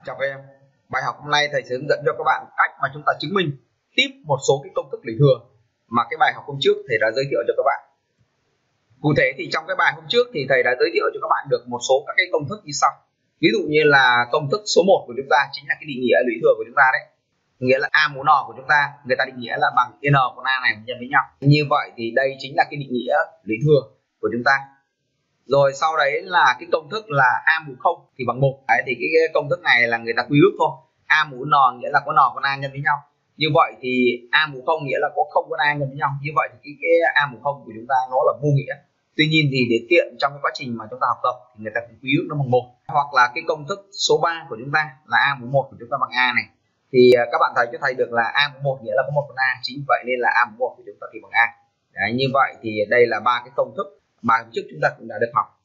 Chào các em. Bài học hôm nay thầy sẽ hướng dẫn cho các bạn cách mà chúng ta chứng minh tiếp một số cái công thức lũy thừa mà cái bài học hôm trước thầy đã giới thiệu cho các bạn. Cụ thể thì trong cái bài hôm trước thì thầy đã giới thiệu cho các bạn được một số các cái công thức như sau. Ví dụ như là công thức số 1 của chúng ta chính là cái định nghĩa lũy thừa của chúng ta đấy. Nghĩa là a mũ n của chúng ta, người ta định nghĩa là bằng n của a này nhân với nhau. Như vậy thì đây chính là cái định nghĩa lũy thừa của chúng ta. Rồi sau đấy là cái công thức là a mũ 0 thì bằng 1. Đấy, thì cái công thức này là người ta quy ước thôi. A mũ n nghĩa là có n con a nhân với nhau. Như vậy thì a mũ 0 nghĩa là có 0 con a nhân với nhau. Như vậy thì cái a mũ 0 của chúng ta nó là vô nghĩa. Tuy nhiên thì để tiện trong cái quá trình mà chúng ta học tập thì người ta cũng quy ước nó bằng 1. Hoặc là cái công thức số 3 của chúng ta là a mũ 1 của chúng ta bằng a này. Thì các bạn thấy cho thầy được là a mũ 1 nghĩa là có 1 con a. Chính vậy nên là a mũ 1 của chúng ta thì bằng a. Đấy, như vậy thì đây là ba cái công thức bài hôm trước chúng ta cũng đã được học.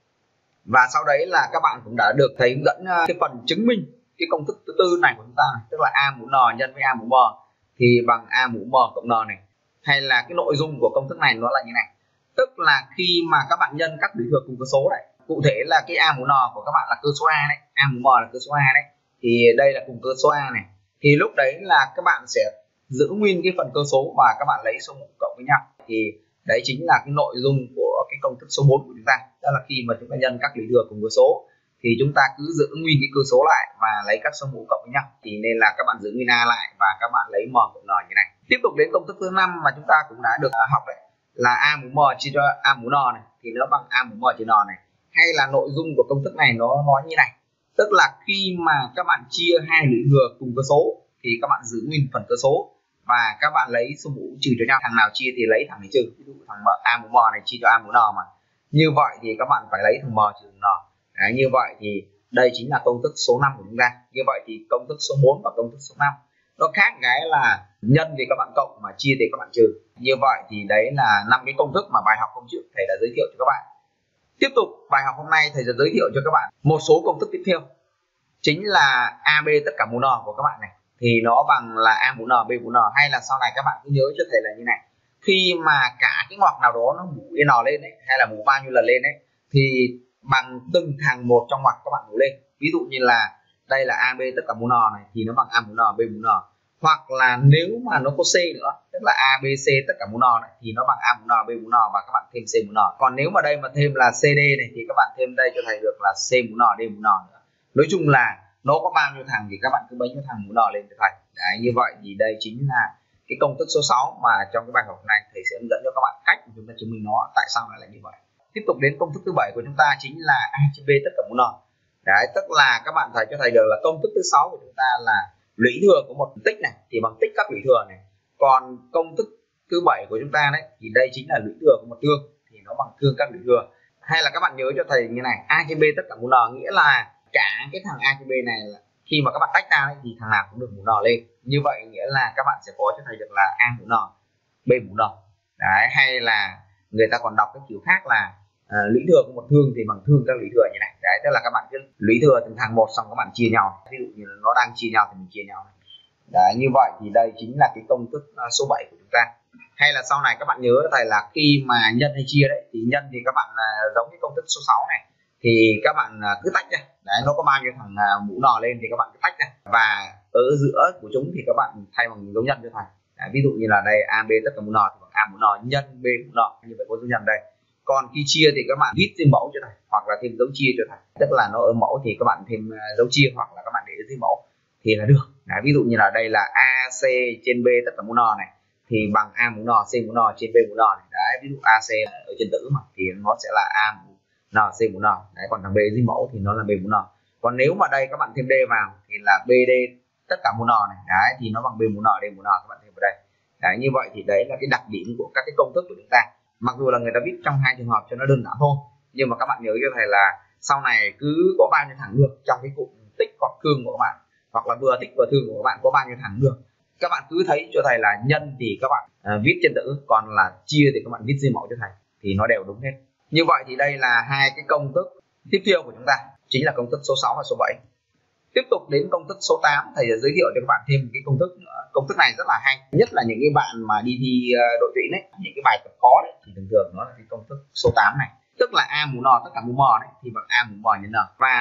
Và sau đấy là các bạn cũng đã được thầy hướng dẫn cái phần chứng minh cái công thức thứ tư này của chúng ta này, tức là a mũ n nhân với a mũ m thì bằng a mũ m cộng n này. Hay là cái nội dung của công thức này nó là như này, tức là khi mà các bạn nhân các lũy thừa cùng cơ số này, cụ thể là cái a mũ n của các bạn là cơ số a đấy, a mũ m là cơ số a đấy, thì đây là cùng cơ số a này, thì lúc đấy là các bạn sẽ giữ nguyên cái phần cơ số và các bạn lấy số mũ cộng với nhau. Thì đấy chính là cái nội dung của cái công thức số 4 của chúng ta. Đó là khi mà chúng ta nhân các lũy thừa cùng cơ số thì chúng ta cứ giữ nguyên cái cơ số lại và lấy các số mũ cộng với nhau. Thì nên là các bạn giữ nguyên a lại và các bạn lấy m cộng n như này. Tiếp tục đến công thức thứ 5 mà chúng ta cũng đã được học đấy, là a mũ m chia cho a mũ n này thì nó bằng a mũ m chia n này. Hay là nội dung của công thức này nó nói như này, tức là khi mà các bạn chia hai lũy thừa cùng cơ số thì các bạn giữ nguyên phần cơ số và các bạn lấy số mũ trừ cho nhau, thằng nào chia thì lấy thằng này trừ. Ví dụ thằng a mũ m này chia cho a mũ n mà, như vậy thì các bạn phải lấy thằng m trừ thằng n. Đấy, như vậy thì đây chính là công thức số 5 của chúng ta. Như vậy thì công thức số 4 và công thức số 5 nó khác cái là nhân thì các bạn cộng mà chia thì các bạn trừ. Như vậy thì đấy là 5 cái công thức mà bài học hôm trước thầy đã giới thiệu cho các bạn. Tiếp tục bài học hôm nay thầy sẽ giới thiệu cho các bạn một số công thức tiếp theo, chính là ab tất cả mũ n của các bạn này thì nó bằng là a mũ n b mũ n. Hay là sau này các bạn cứ nhớ cho thầy là như này, khi mà cả cái ngoặc nào đó nó mũ n lên đấy, hay là mũ bao nhiêu lần lên đấy, thì bằng từng thằng một trong ngoặc các bạn mũ lên. Ví dụ như là đây là ab tất cả mũ n này thì nó bằng a mũ n b mũ n. Hoặc là nếu mà nó có c nữa, tức là abc tất cả mũ n này thì nó bằng a mũ n b mũ n và các bạn thêm c mũ n. Còn nếu mà đây mà thêm là cd này thì các bạn thêm đây cho thầy được là c mũ n d mũ n nữa. Nói chung là nó có bao nhiêu thằng thì các bạn cứ bấy nhiêu thằng mũ n lên cho thầy. Đấy, như vậy thì đây chính là cái công thức số 6 mà trong cái bài học này thầy sẽ hướng dẫn cho các bạn cách chúng ta chứng minh nó tại sao lại là như vậy. Tiếp tục đến công thức thứ 7 của chúng ta chính là a chia b tất cả mũ n. Đấy, tức là các bạn thầy cho thầy được là công thức thứ 6 của chúng ta là lũy thừa của một tích này thì bằng tích các lũy thừa này. Còn công thức thứ 7 của chúng ta đấy thì đây chính là lũy thừa của một thương thì nó bằng thương các lũy thừa. Hay là các bạn nhớ cho thầy như này, a chia b tất cả mũ n nghĩa là cả cái thằng a chia b này là khi mà các bạn tách ra thì thằng nào cũng được mũ n lên. Như vậy nghĩa là các bạn sẽ có cho thầy được là a mũ n b mũ n. Đấy, hay là người ta còn đọc cái kiểu khác là lũy thừa của một thương thì bằng thương các lũy thừa như này. Đấy, tức là các bạn cứ lũy thừa từng thằng một xong các bạn chia nhau. Ví dụ như nó đang chia nhau thì mình chia nhau. Đấy, như vậy thì đây chính là cái công thức số 7 của chúng ta. Hay là sau này các bạn nhớ thầy là khi mà nhân hay chia đấy thì nhân thì các bạn giống cái công thức số 6 này thì các bạn cứ tách ra. Đấy, nó có bao nhiêu thằng mũ n lên thì các bạn cứ tách ra và ở giữa của chúng thì các bạn thay bằng dấu nhân cho thầy. Đấy, ví dụ như là đây ab tất cả mũ n thì bằng a mũ n nhân b mũ n, như vậy có dấu nhân đây. Còn khi chia thì các bạn viết trên mẫu cho thầy hoặc là thêm dấu chia cho thầy, tức là nó ở mẫu thì các bạn thêm dấu chia hoặc là các bạn để dưới mẫu thì là được. Đấy, ví dụ như là đây là ac trên b tất cả mũ n này thì bằng a mũ n c mũ n trên b mũ n này. Đấy, ví dụ ac ở trên tử mà thì nó sẽ là a mũ n c mũ n. Đấy, còn thằng b dưới mẫu thì nó là b mũ n. Còn nếu mà đây các bạn thêm d vào thì là bd tất cả mũ n này. Đấy, thì nó bằng b mũ n d mũ n, các bạn thêm vào đây. Đấy, như vậy thì đấy là cái đặc điểm của các cái công thức của chúng ta. Mặc dù là người ta viết trong hai trường hợp cho nó đơn giản thôi, nhưng mà các bạn nhớ cho thầy là sau này cứ có bao nhiêu thằng được trong cái cụm tích hoặc thương của các bạn, hoặc là vừa tích vừa thương của các bạn có bao nhiêu thằng được, các bạn cứ thấy cho thầy là nhân thì các bạn viết trên tử, còn là chia thì các bạn viết dưới mẫu cho thầy thì nó đều đúng hết. Như vậy thì đây là hai cái công thức tiếp theo của chúng ta, chính là công thức số 6 và số 7. Tiếp tục đến công thức số 8, thầy sẽ giới thiệu cho các bạn thêm một cái công thức nữa. Công thức này rất là hay, nhất là những cái bạn mà đi thi đội tuyển đấy, những cái bài tập khó đấy thì thường thường nó là cái công thức số 8 này, tức là a mũ n tất cả mũ m đấy thì bằng a mũ m nhân n. Và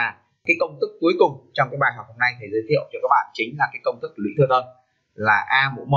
Cái công thức cuối cùng trong cái bài học hôm nay thầy giới thiệu cho các bạn chính là cái công thức lũy thừa thân, là A mũ M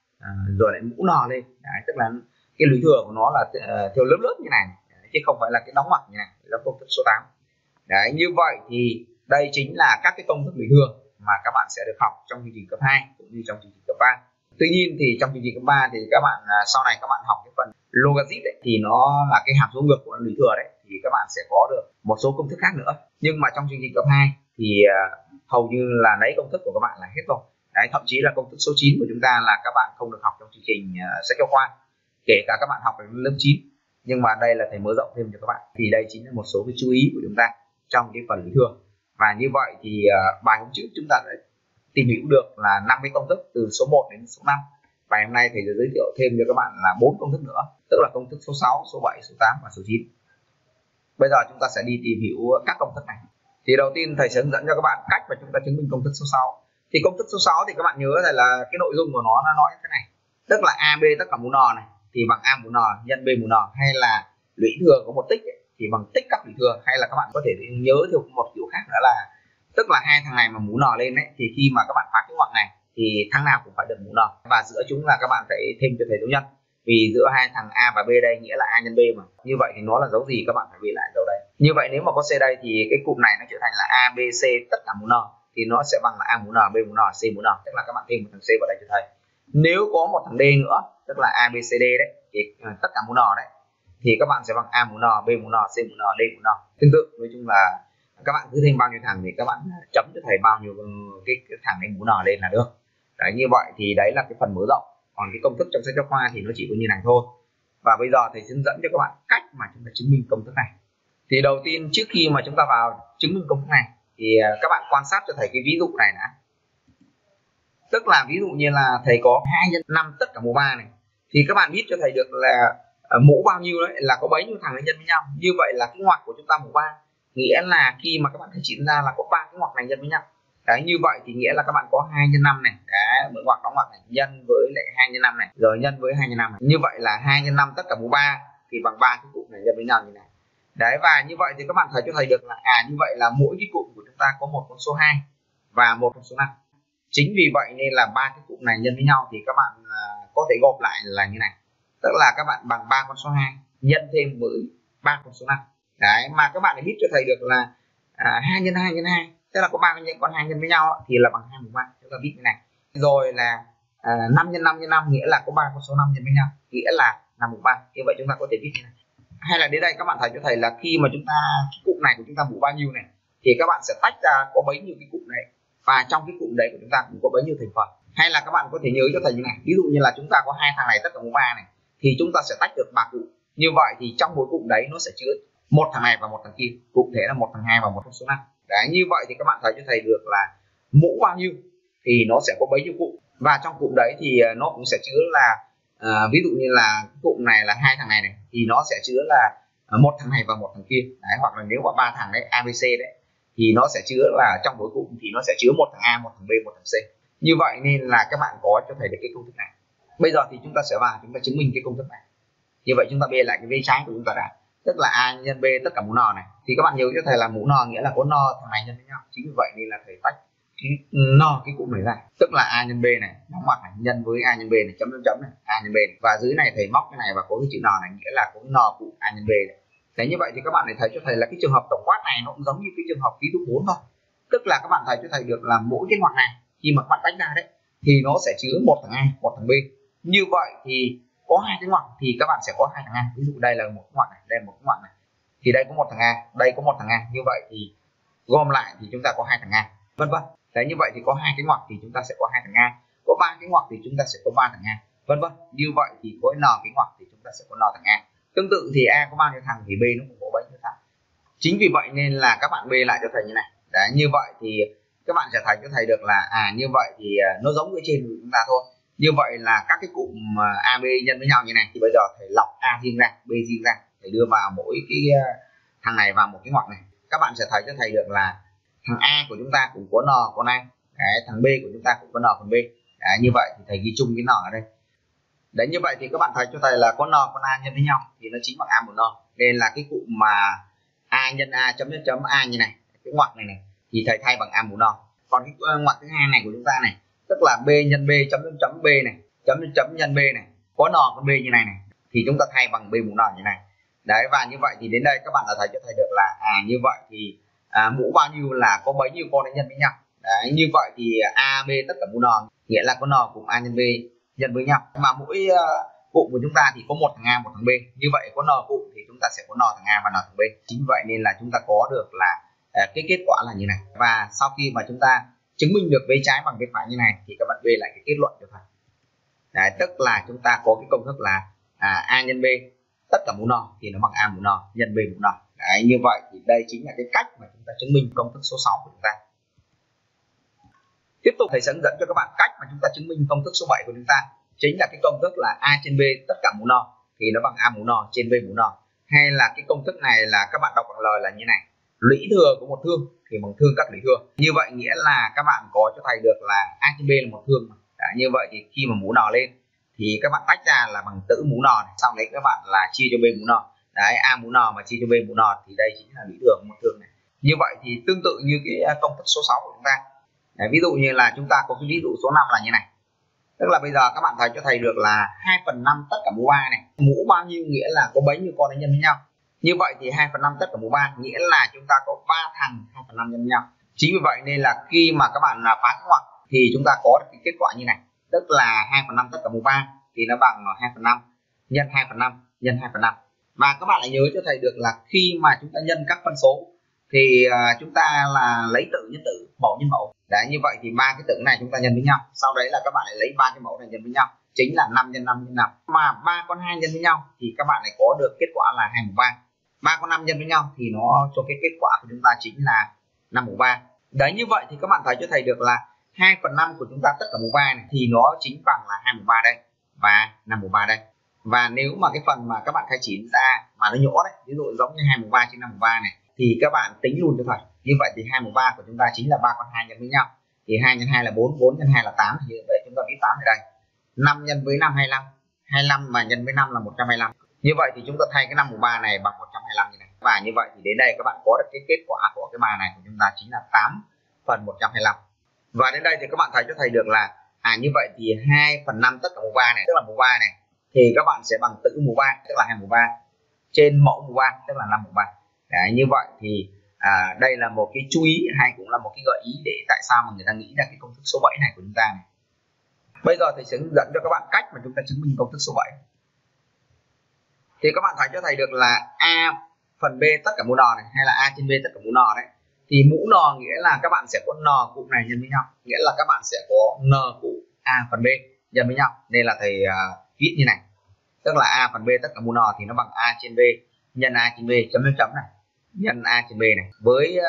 rồi lại mũ N lên. Đấy, tức là cái lũy thừa của nó là theo lớp lớp như này, chứ không phải là cái đóng ngoặc như này, là công thức số 8. Đấy, như vậy thì đây chính là các cái công thức lũy thừa mà các bạn sẽ được học trong chương trình cấp 2 cũng như trong chương trình cấp 3. Tuy nhiên thì trong chương trình cấp 3 thì các bạn sau này các bạn học cái phần logic đấy, thì nó là cái hàm số ngược của lũy thừa đấy, thì các bạn sẽ có được một số công thức khác nữa. Nhưng mà trong chương trình cấp 2 thì hầu như là lấy công thức của các bạn là hết rồi. Đấy, thậm chí là công thức số 9 của chúng ta là các bạn không được học trong chương trình sách giáo khoa, kể cả các bạn học đến lớp 9. Nhưng mà đây là thầy mở rộng thêm cho các bạn, thì đây chính là một số cái chú ý của chúng ta trong cái phần lũy thừa. Và như vậy thì bài hôm trước chúng ta đã tìm hiểu được là 5 cái công thức từ số 1 đến số 5. Bài hôm nay thầy sẽ giới thiệu thêm cho các bạn là 4 công thức nữa, tức là công thức số 6, số 7, số 8 và số 9. Bây giờ chúng ta sẽ đi tìm hiểu các công thức này. Thì đầu tiên thầy sẽ hướng dẫn cho các bạn cách mà chúng ta chứng minh công thức số 6. Thì công thức số 6 thì các bạn nhớ là cái nội dung của nó nói thế này, tức là AB tất cả mũ n này thì bằng A mũ n nhân B mũ n, hay là lũy thừa có một tích ấy, thì bằng tích các lũy thừa, hay là các bạn có thể nhớ theo một kiểu khác nữa là tức là hai thằng này mà mũ n lên đấy, thì khi mà các bạn phá cái ngoặc này thì thằng nào cũng phải được mũ n, và giữa chúng là các bạn phải thêm cho thầy dấu nhân, vì giữa hai thằng A và B đây nghĩa là A nhân B mà. Như vậy thì nó là dấu gì các bạn phải ghi lại dấu đây. Như vậy nếu mà có C đây thì cái cụm này nó trở thành là A B C tất cả mũ n, thì nó sẽ bằng là A mũ n, B mũ n, C mũ n, tức là các bạn thêm một thằng C vào đây cho thầy. Nếu có một thằng D nữa, tức là A B C D đấy, thì tất cả mũ n đấy, thì các bạn sẽ bằng A mũ n, B mũ n, C mũ n, D mũ n. Tương tự, nói chung là các bạn cứ thêm bao nhiêu thằng thì các bạn chấm cho thầy bao nhiêu cái thằng này mũ n lên là được. Đấy, như vậy thì đấy là cái phần mở rộng. Còn cái công thức trong sách giáo khoa thì nó chỉ có như này thôi. Và bây giờ thầy sẽ hướng dẫn cho các bạn cách mà chúng ta chứng minh công thức này. Thì đầu tiên trước khi mà chúng ta vào chứng minh công thức này thì các bạn quan sát cho thầy cái ví dụ này đã. Tức là ví dụ như là thầy có 2 nhân 5 tất cả mũ 3 này, thì các bạn biết cho thầy được là mũ bao nhiêu đấy là có bấy nhiêu thằng nhân với nhau. Như vậy là cái ngoặc của chúng ta mũ 3, nghĩa là khi mà các bạn thầy chỉ ra là có 3 cái ngoặc này nhân với nhau. Đấy, như vậy thì nghĩa là các bạn có 2 nhân 5 này, đấy, mỗi ngoặc đóng ngoặc này nhân với lại 2 nhân 5 này, rồi nhân với 2 nhân 5 này. Như vậy là 2 nhân 5 tất cả mũ 3 thì bằng 3 cái cụm này nhân với nhau như này. Đấy, và như vậy thì các bạn thấy cho thầy được là như vậy là mỗi cái cụm của chúng ta có một con số 2 và một con số 5. Chính vì vậy nên là 3 cái cụm này nhân với nhau thì các bạn có thể gộp lại là như này. Tức là các bạn bằng 3 con số 2 nhân thêm với 3 con số 5. Đấy, mà các bạn phải biết cho thầy được là 2 nhân 2 nhân 2, tức là có 3 con 2 nhân với nhau thì là bằng 2 mũ 3. Chúng ta viết như này. Rồi là 5 nhân 5 nhân 5 nghĩa là có 3 con số 5 nhân với nhau, nghĩa là 5 mũ 3. Như vậy chúng ta có thể viết như này. Hay là đến đây các bạn thấy cho thầy là khi mà chúng ta cái cụm này của chúng ta mũ bao nhiêu này thì các bạn sẽ tách ra có bấy nhiêu cái cụm này, và trong cái cụm đấy của chúng ta cũng có bấy nhiêu thành phần. Hay là các bạn có thể nhớ cho thầy như này, ví dụ như là chúng ta có 2 thằng này tất cả mũ 3 này, thì chúng ta sẽ tách được 3 cụm. Như vậy thì trong mỗi cụm đấy nó sẽ chứa một thằng này và một thằng kia, cụ thể là một thằng 2 và một con số 5. Đấy, như vậy thì các bạn thấy cho thầy được là mũ bao nhiêu thì nó sẽ có bấy nhiêu cụm, và trong cụm đấy thì nó cũng sẽ chứa là ví dụ như là cụm này là 2 thằng này này thì nó sẽ chứa là một thằng này và một thằng kia. Đấy, hoặc là nếu mà 3 thằng đấy ABC đấy thì nó sẽ chứa là trong mỗi cụm thì nó sẽ chứa một thằng A, một thằng B, một thằng C. Như vậy nên là các bạn có cho thầy được cái công thức này. Bây giờ thì chúng ta sẽ vào chúng ta chứng minh cái công thức này. Như vậy chúng ta bê lại cái vế trái của chúng ta đã, tức là A nhân B tất cả mũ n này, thì các bạn nhớ cho thầy là mũ n nghĩa là có n thằng này nhân với nhau. Chính vì vậy nên là thầy tách cái n cái cụm này ra, tức là A nhân B này đóng ngoặc này nhân với A nhân B này chấm chấm chấm này A nhân B này. Và dưới này thầy móc cái này và có cái chữ n này, nghĩa là có n cụm A nhân B này. Đấy, như vậy thì các bạn thấy cho thầy là cái trường hợp tổng quát này nó cũng giống như cái trường hợp ví dụ 4 thôi. Tức là các bạn thấy cho thầy được là mỗi cái ngoặc này khi mà các bạn tách ra đấy thì nó sẽ chứa một thằng A, một thằng B. Như vậy thì có 2 cái ngoặc thì các bạn sẽ có 2 thằng A. Ví dụ đây là một ngoặc này, đây là một ngoặc này. Thì đây có một thằng A, đây có một thằng A. Như vậy thì gom lại thì chúng ta có 2 thằng A, vân vân. Đấy, như vậy thì có 2 cái ngoặc thì chúng ta sẽ có 2 thằng A. Có 3 cái ngoặc thì chúng ta sẽ có 3 thằng A, vân vân. Như vậy thì có n cái ngoặc thì chúng ta sẽ có n thằng A. Tương tự thì A có bao nhiêu thằng thì B nó cũng có bấy nhiêu thằng. Chính vì vậy nên là các bạn bê lại cho thầy như này. Đấy, như vậy thì các bạn sẽ thấy cho thầy được là như vậy thì nó giống với trên của chúng ta thôi. Như vậy là các cái cụm AB nhân với nhau như này thì bây giờ thầy lọc A riêng ra, B riêng ra, thầy đưa vào mỗi cái thằng này vào một cái ngoặc này. Các bạn sẽ thấy cho thầy được là thằng A của chúng ta cũng có n con A. Đấy, thằng B của chúng ta cũng có n con B. Đấy, như vậy thì thầy ghi chung cái n ở đây. Đấy, như vậy thì các bạn thấy cho thầy là có n con A nhân với nhau thì nó chính bằng A một n. Nên là cái cụm mà A nhân A chấm chấm chấm A như này, cái ngoặc này này thì thầy thay bằng a mũ n. Còn cái ngoặc thứ hai này của chúng ta này, tức là b nhân b chấm chấm b này, chấm chấm nhân b này, có n con b như này này, thì chúng ta thay bằng b mũ n như này. Đấy, và như vậy thì đến đây các bạn đã thấy cho thầy được là như vậy thì mũ bao nhiêu là có bấy nhiêu con để nhân với nhau. Đấy, như vậy thì a b tất cả mũ n, nghĩa là có n cùng a nhân b nhân với nhau. Mà mỗi cụm của chúng ta thì có một thằng a một thằng b, như vậy có n cụm thì chúng ta sẽ có n thằng a và n thằng b. Chính vậy nên là chúng ta có được là cái kết quả là như này. Và sau khi mà chúng ta chứng minh được vế trái bằng vế phải như này thì các bạn về lại cái kết luận cho thầy. Đấy, tức là chúng ta có cái công thức là a nhân b tất cả mũ n thì nó bằng a mũ n nhân b mũ n. Đấy, như vậy thì đây chính là cái cách mà chúng ta chứng minh công thức số 6 của chúng ta. Tiếp tục thầy sẽ hướng dẫn cho các bạn cách mà chúng ta chứng minh công thức số 7 của chúng ta. Chính là cái công thức là a trên b tất cả mũ n thì nó bằng a mũ n trên b mũ n. Hay là cái công thức này là các bạn đọc bằng lời là như này: lũy thừa của một thương thì bằng thương các lũy thừa. Như vậy nghĩa là các bạn có cho thầy được là a trên b là một thương. Đấy, như vậy thì khi mà mũ n lên thì các bạn tách ra là bằng tử mũ n này. Sau đấy các bạn là chia cho b mũ n. Đấy, a mũ n mà chia cho b mũ n thì đây chính là lũy thừa của một thương này. Như vậy thì tương tự như cái công thức số 6 của chúng ta. Đấy, ví dụ như là chúng ta có cái ví dụ số 5 là như này. Tức là bây giờ các bạn thấy cho thầy được là 2/5 tất cả mũ 3 này. Mũ bao nhiêu nghĩa là có bấy nhiêu con để nhân với nhau. Như vậy thì 2/5 tất cả mũ 3 nghĩa là chúng ta có 3 thằng 2/5 nhân với nhau. Chính vì vậy nên là khi mà các bạn phá cái ngoặc thì chúng ta có được cái kết quả như này. Tức là 2/5 tất cả mũ 3 thì nó bằng 2/5 nhân 2/5 nhân 2/5. Và các bạn lại nhớ cho thầy được là khi mà chúng ta nhân các phân số thì chúng ta là lấy tử nhân tử, mẫu nhân mẫu. Đấy, như vậy thì ba cái tử này chúng ta nhân với nhau. Sau đấy là các bạn lại lấy ba cái mẫu này nhân với nhau, chính là 5 nhân 5 nhân 5. Mà ba con 2 nhân với nhau thì các bạn lại có được kết quả là 2 mũ 3. Ba con 5 nhân với nhau thì nó cho cái kết quả của chúng ta chính là 5 mũ 3. Đấy, như vậy thì các bạn thấy cho thầy được là 2/5 của chúng ta tất cả mũ 3 này thì nó chính bằng là 2 mũ 3 đây và 5 mũ 3 đây. Và nếu mà cái phần mà các bạn khai triển ra mà nó nhỏ đấy, ví dụ giống như 2 mũ 3 trên 5 mũ 3 này, thì các bạn tính luôn cho thầy. Như vậy thì 2 mũ 3 của chúng ta chính là 3 con 2 nhân với nhau. Thì 2 nhân 2 là 4, 4 nhân 2 là 8. Như vậy chúng ta viết 8 ở đây. 5 nhân với 5 25. 25 mà nhân với 5 là 125. Như vậy thì chúng ta thay cái 5 mũ 3 này bằng 125 như này. Và như vậy thì đến đây các bạn có được cái kết quả của cái bài này của chúng ta chính là 8 phần 125. Và đến đây thì các bạn thấy cho thầy được là như vậy thì 2/5 tất cả mũ 3 này, tức là mũ 3 này, thì các bạn sẽ bằng tử mũ 3, tức là 2 mũ 3 trên mẫu mũ 3, tức là 5 mũ 3. Đấy, như vậy thì đây là một cái chú ý hay cũng là một cái gợi ý để tại sao mà người ta nghĩ ra cái công thức số 7 này của chúng ta này. Bây giờ thầy sẽ hướng dẫn cho các bạn cách mà chúng ta chứng minh công thức số 7. Thì các bạn thấy cho thầy được là a phần b tất cả mũ n này, hay là a trên b tất cả mũ n đấy. Thì mũ n nghĩa là các bạn sẽ có n cụm này nhân với nhau, nghĩa là các bạn sẽ có n cụm a phần b nhân với nhau. Nên là thầy viết như này. Tức là a phần b tất cả mũ n thì nó bằng a trên b nhân a trên b chấm chấm này, nhân a trên b này, với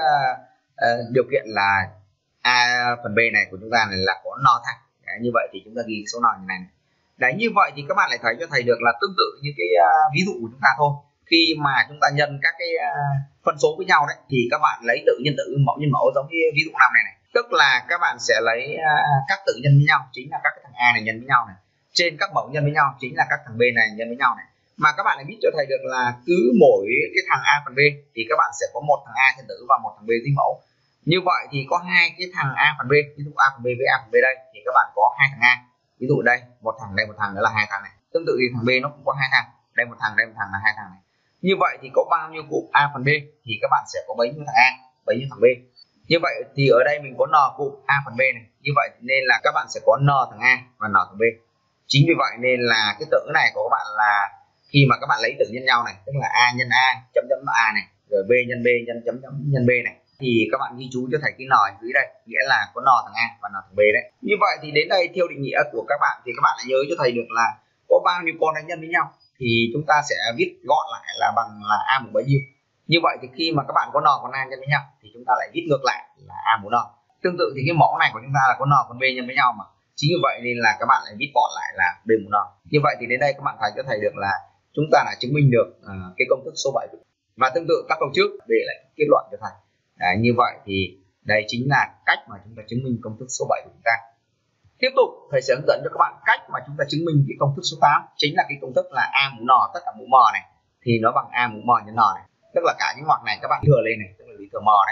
điều kiện là a phần b này của chúng ta này là có n thẳng. Đấy, như vậy thì chúng ta ghi số n như này. Đấy, như vậy thì các bạn lại thấy cho thầy được là tương tự như cái ví dụ của chúng ta thôi. Khi mà chúng ta nhân các cái phân số với nhau đấy thì các bạn lấy tử nhân tử, mẫu nhân mẫu, giống như ví dụ 5 này này. Tức là các bạn sẽ lấy các tử nhân với nhau, chính là các cái thằng a này nhân với nhau này, trên các mẫu nhân với nhau chính là các thằng b này nhân với nhau này. Mà các bạn lại biết cho thầy được là cứ mỗi cái thằng a phần b thì các bạn sẽ có một thằng a nhân tử và một thằng b dính mẫu. Như vậy thì có hai cái thằng a phần b, ví dụ a phần b với a phần b đây thì các bạn có hai thằng a. Ví dụ đây, một thằng đây, một thằng nữa là hai thằng này. Tương tự thì thằng b nó cũng có hai thằng, đây một thằng là hai thằng này. Như vậy thì có bao nhiêu cụm a phần b thì các bạn sẽ có bấy nhiêu thằng a, bấy nhiêu thằng b. Như vậy thì ở đây mình có n cụm a phần b này, như vậy nên là các bạn sẽ có n thằng a và n thằng b. Chính vì vậy nên là cái tử này của các bạn là khi mà các bạn lấy tử nhân nhau này, tức là a nhân a chấm chấm a này, rồi b nhân b nhân chấm chấm nhân b này, thì các bạn ghi chú cho thầy cái n dưới đây, nghĩa là có n thằng a và n thằng b đấy. Như vậy thì đến đây theo định nghĩa của các bạn thì các bạn lại nhớ cho thầy được là có bao nhiêu con đánh nhân với nhau thì chúng ta sẽ viết gọn lại là bằng là a mũ bấy nhiêu. Như vậy thì khi mà các bạn có n con a nhân với nhau thì chúng ta lại viết ngược lại là a mũ n. Tương tự thì cái mẫu này của chúng ta là có n con b nhân với nhau mà. Chính vì vậy nên là các bạn lại viết gọn lại là b mũ n. Như vậy thì đến đây các bạn thấy cho thầy được là chúng ta đã chứng minh được cái công thức số 7. Và tương tự các câu trước để lại kết luận cho thầy. Đấy, như vậy thì đây chính là cách mà chúng ta chứng minh công thức số 7 của chúng ta. Tiếp tục thầy sẽ hướng dẫn cho các bạn cách mà chúng ta chứng minh cái công thức số 8, chính là cái công thức là a mũ n tất cả mũ m này thì nó bằng a mũ m nhân n này. Tức là cả những ngoặc này các bạn thừa lên này, tức là lý thừa m đấy,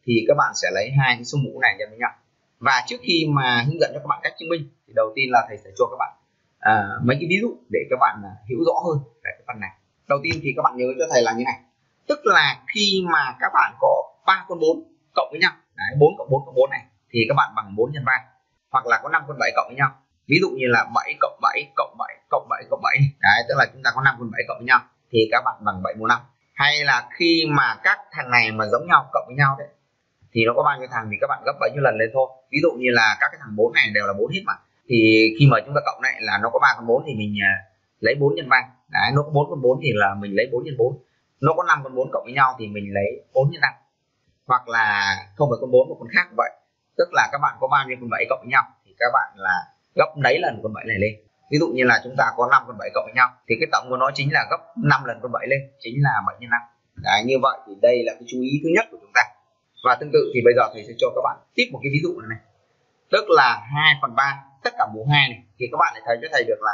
thì các bạn sẽ lấy hai cái số mũ này nhân với nhau. Và trước khi mà hướng dẫn cho các bạn cách chứng minh thì đầu tiên là thầy sẽ cho các bạn mấy cái ví dụ để các bạn hiểu rõ hơn về cái phần này. Đầu tiên thì các bạn nhớ cho thầy là như này, tức là khi mà các bạn có 3 con 4 cộng với nhau, đấy, 4 cộng 4 cộng 4 này thì các bạn bằng 4 nhân 3, hoặc là có 5 con 7 cộng với nhau, ví dụ như là 7 cộng 7 cộng 7 cộng 7 cộng 7, đấy, tức là chúng ta có 5 con 7 cộng với nhau thì các bạn bằng 7 mũ 5. Hay là khi mà các thằng này mà giống nhau cộng với nhau đấy thì nó có bao nhiêu thằng thì các bạn gấp bấy nhiêu lần lên thôi. Ví dụ như là các cái thằng 4 này đều là 4 hết mà, thì khi mà chúng ta cộng này là nó có 3 con 4 thì mình lấy 4 nhân 3. Đấy, nó có 4 con 4 thì là mình lấy 4 nhân 4. Nó có 5 con 4 cộng với nhau thì mình lấy 4 nhân 5. Hoặc là không phải con 4 một con khác cũng vậy. Tức là các bạn có bao nhiêu con 7 cộng với nhau thì các bạn là gấp mấy lần con 7 này lên. Ví dụ như là chúng ta có 5 con 7 cộng với nhau thì cái tổng của nó chính là gấp 5 lần con 7 lên, chính là 7 nhân 5. Đấy, như vậy thì đây là cái chú ý thứ nhất của chúng ta. Và tương tự thì bây giờ thầy sẽ cho các bạn tiếp một cái ví dụ này. Tức là 2/3 tất cả mũ 2 này thì các bạn lại thấy cho thầy được là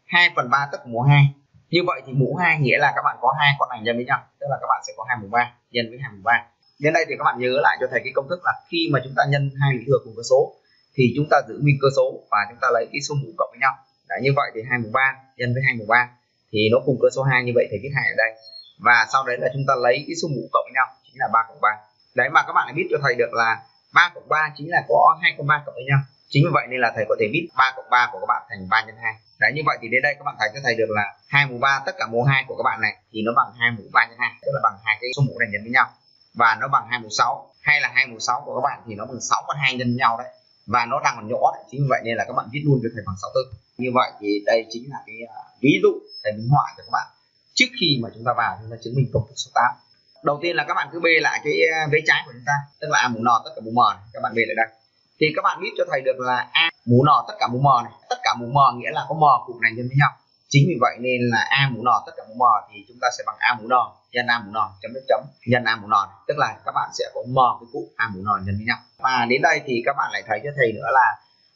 2/3 tất cả mũ 2. Như vậy thì mũ 2 nghĩa là các bạn có hai con này nhân với nhau, tức là các bạn sẽ có 2 mũ 3 nhân với 2 mũ 3. Đến đây thì các bạn nhớ lại cho thầy cái công thức là khi mà chúng ta nhân hai lũy thừa cùng cơ số thì chúng ta giữ nguyên cơ số và chúng ta lấy cái số mũ cộng với nhau. Đấy, như vậy thì 2 mũ 3 nhân với 2 mũ 3 thì nó cùng cơ số 2, như vậy thầy viết 2 ở đây. Và sau đấy là chúng ta lấy cái số mũ cộng với nhau chính là 3 cộng 3. Đấy, mà các bạn lại biết cho thầy được là 3 cộng 3 chính là có 2 con 3 cộng với nhau. Chính vì vậy nên là thầy có thể viết 3 cộng 3 của các bạn thành 3 nhân 2. Đấy, như vậy thì đến đây các bạn thấy cho thầy được là 2 mũ 3 tất cả mũ 2 của các bạn này thì nó bằng 2 mũ 3 nhân 2, tức là bằng hai cái số mũ này nhân với nhau. Và nó bằng 2 mũ 6, hay là 2 mũ 6 của các bạn thì nó bằng 6 con 2 nhân nhau đấy. Và nó đang còn nhỏ đấy, chính vì vậy nên là các bạn viết luôn cho thầy bằng 64. Như vậy thì đây chính là cái ví dụ thầy minh họa cho các bạn trước khi mà chúng ta vào chúng ta chứng minh công thức số 8. Đầu tiên là các bạn cứ bê lại cái vế trái của chúng ta, tức là a mũ n tất cả mũ m này. Các bạn bê lại đây thì các bạn biết cho thầy được là a mũ n tất cả mũ m này, tất cả mũ m nghĩa là có m cụm này nhân với nhau. Chính vì vậy nên là a mũ n tất cả mũ m thì chúng ta sẽ bằng a mũ n nhân a mũ n chấm chấm chấm nhân a mũ n, tức là các bạn sẽ có m cái cụm a mũ n nhân với nhau. Và đến đây thì các bạn lại thấy cho thầy nữa là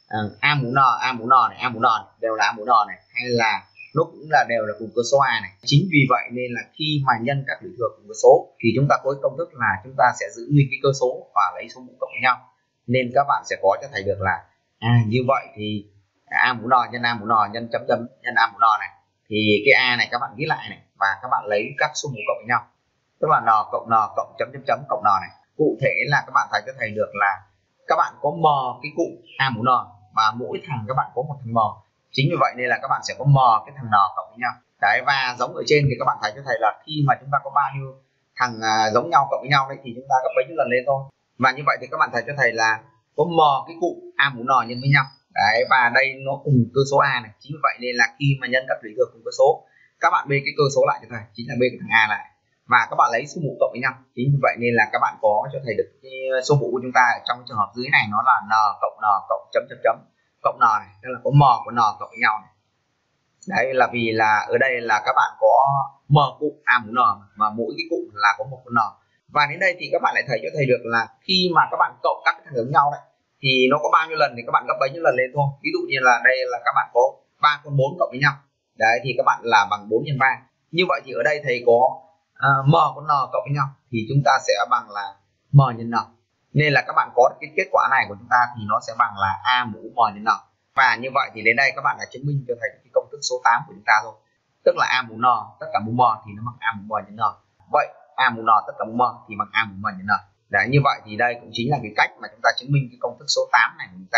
a mũ n này, a mũ n này đều là a mũ n này, hay là nó cũng là đều là cùng cơ số a này. Chính vì vậy nên là khi mà nhân các lũy thừa cùng cơ số thì chúng ta có cái công thức là chúng ta sẽ giữ nguyên cái cơ số và lấy số mũ cộng với nhau. Nên các bạn sẽ có cho thầy được là như vậy thì a mũ n nhân a mũ n nhân chấm chấm nhân a mũ n này, thì cái a này các bạn viết lại này và các bạn lấy các số mũ cộng với nhau, tức là n cộng chấm chấm chấm cộng n này. Cụ thể là các bạn thấy cho thầy được là các bạn có m cái cụm a mũ n và mỗi thằng các bạn có một thằng m. Chính vì vậy nên là các bạn sẽ có m cái thằng n cộng với nhau. Đấy, và giống ở trên thì các bạn thấy cho thầy là khi mà chúng ta có bao nhiêu thằng giống nhau cộng với nhau đấy thì chúng ta gấp bấy nhiêu lần lên thôi. Và như vậy thì các bạn thấy cho thầy là có m cái cụm a mũ n nhân với nhau. Đấy, và đây nó cùng cơ số a này. Chính vì vậy nên là khi mà nhân các lũy thừa cùng cơ số, các bạn bê cái cơ số lại cho thầy, chính là bê cái thằng a lại và các bạn lấy số mũ cộng với nhau. Chính vì vậy nên là các bạn có cho thầy được cái số mũ của chúng ta trong trường hợp dưới này nó là n cộng chấm chấm chấm cộng n này, tức là có m của n cộng với nhau này. Đấy là vì là ở đây là các bạn có m cụm a mũ n mà mỗi cái cụm là có một con n. Và đến đây thì các bạn lại thấy cho thầy được là khi mà các bạn cộng các thằng giống nhau đấy thì nó có bao nhiêu lần thì các bạn gấp bấy nhiêu lần lên thôi. Ví dụ như là đây là các bạn có 3 con 4 cộng với nhau. Đấy thì các bạn là bằng 4 nhân 3. Như vậy thì ở đây thầy có m con n cộng với nhau thì chúng ta sẽ bằng là m nhân n. Nên là các bạn có cái kết quả này của chúng ta thì nó sẽ bằng là a mũ m nhân n. Và như vậy thì đến đây các bạn đã chứng minh cho thầy cái công thức số 8 của chúng ta rồi. Tức là a mũ n tất cả mũ m thì nó bằng a mũ m nhân n. Vậy a mũ n tất cả mũ m thì bằng a mũ m nhân n. Đấy, như vậy thì đây cũng chính là cái cách mà chúng ta chứng minh cái công thức số 8 này của chúng ta.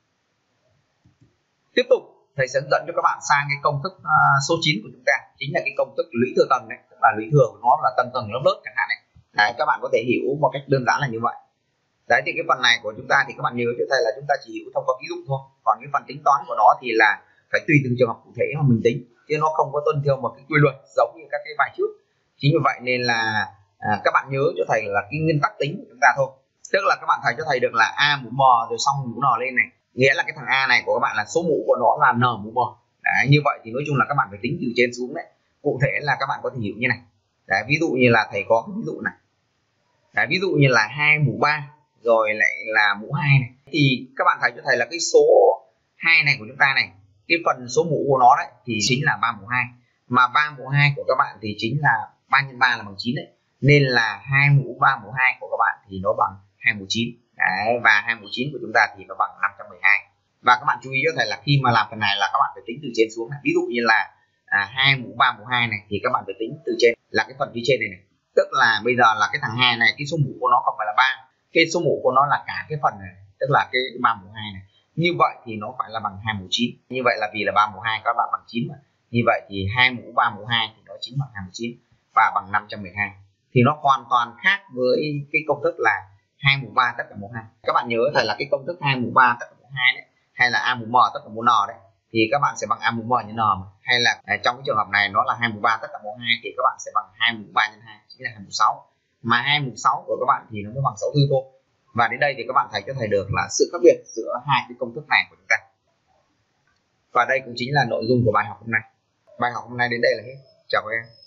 Tiếp tục thầy sẽ dẫn cho các bạn sang cái công thức số 9 của chúng ta, chính là cái công thức lũy thừa tầng đấy, tức là lũy thừa của nó là tầng lớp chẳng hạn này. Đấy, các bạn có thể hiểu một cách đơn giản là như vậy. Đấy thì cái phần này của chúng ta thì các bạn nhớ cho thầy là chúng ta chỉ hiểu thông qua ví dụ thôi. Còn cái phần tính toán của nó thì là phải tùy từng trường hợp cụ thể mà mình tính, chứ nó không có tuân theo một cái quy luật giống như các cái bài trước. Chính vì vậy nên là các bạn nhớ cho thầy là cái nguyên tắc tính của chúng ta thôi. Tức là các bạn thấy cho thầy được là a mũ m rồi xong mũ n lên này, nghĩa là cái thằng a này của các bạn là số mũ của nó là n mũ m. Đấy, như vậy thì nói chung là các bạn phải tính từ trên xuống đấy. Cụ thể là các bạn có thể hiểu như này. Đấy, ví dụ như là thầy có cái ví dụ này. Đấy, ví dụ như là 2 mũ 3 rồi lại là mũ 2 này, thì các bạn thấy cho thầy là cái số 2 này của chúng ta này, cái phần số mũ của nó đấy thì chính là 3 mũ 2, mà 3 mũ 2 của các bạn thì chính là 3 nhân 3 là bằng 9 đấy, nên là 2 mũ 3 mũ 2 của các bạn thì nó bằng 2 mũ 9. Đấy, và 2 mũ 9 của chúng ta thì nó bằng 512. Và các bạn chú ý cho thầy là khi mà làm phần này là các bạn phải tính từ trên xuống này. Ví dụ như là 2 mũ 3 mũ 2 này thì các bạn phải tính từ trên là cái phần phía trên này, tức là bây giờ là cái thằng 2 này cái số mũ của nó không phải là 3, cái số mũ của nó là cả cái phần này, tức là cái 3 mũ 2 này. Như vậy thì nó phải là bằng 2 mũ 9. Như vậy là vì là 3 mũ 2 các bạn bằng 9 mà. Như vậy thì 2 mũ 3 mũ 2 thì nó chính bằng 2 mũ 9 và bằng 512. Thì nó hoàn toàn khác với cái công thức là 2 mũ 3 tất cả mũ 2. Các bạn nhớ thầy là cái công thức 2 mũ 3 tất cả mũ 2 đấy, hay là A mũ M tất cả mũ N đấy, thì các bạn sẽ bằng A mũ M nhân N mà. Hay là trong cái trường hợp này nó là 2 mũ 3 tất cả mũ 2 thì các bạn sẽ bằng 2 mũ 3 nhân 2 chính là 2 mũ 6. Mà 2 mũ 6 của các bạn thì nó mới bằng 6 thư thôi. Và đến đây thì các bạn thấy cho thầy được là sự khác biệt giữa hai cái công thức này của chúng ta. Và đây cũng chính là nội dung của bài học hôm nay. Bài học hôm nay đến đây là hết. Chào các em.